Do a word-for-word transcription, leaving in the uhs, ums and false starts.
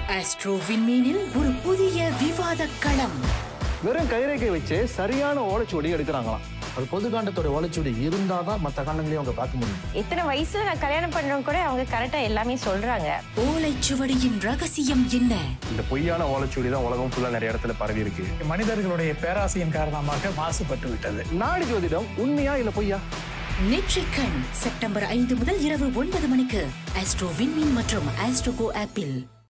Astro விண்மீனில் ஒரு புதிய விவாத களம். வெறும் கைரேகை வச்சு சரியான ஓலைச்சுவடி எடுக்கிறாங்களாம். அது பொது காண்டத்தோட ஓலைச்சுவடி இருந்தாதான் மற்ற காண்டங்களையும் அவங்க பார்க்க முடியும். இத்தனை வயசுல நான் கல்யாணம் பண்றவங்க கூட அவங்க கரெக்டா எல்லாமே சொல்றாங்க. ஓலைச்சுவடியின் ரகசியம் என்ன? இந்த பொய்யான ஓலைச்சுவடி தான் உலகம் ஃபுல்லா நிறைய இடத்துல பரவி இருக்கு. மனிதர்களுடைய பேராசையின் காரணமாக மாசுபட்டு விட்டது. நாடி ஜோதிடம் உண்மையா இல்ல பொய்யா? நெட்ரிகன் செப்டம்பர் ஐந்து முதல் இரவு ஒன்பது மணிக்கு ஆஸ்ட்ரோ விண்மீன் மற்றும் ஆஸ்ட்ரோகோ ஆப்பில்.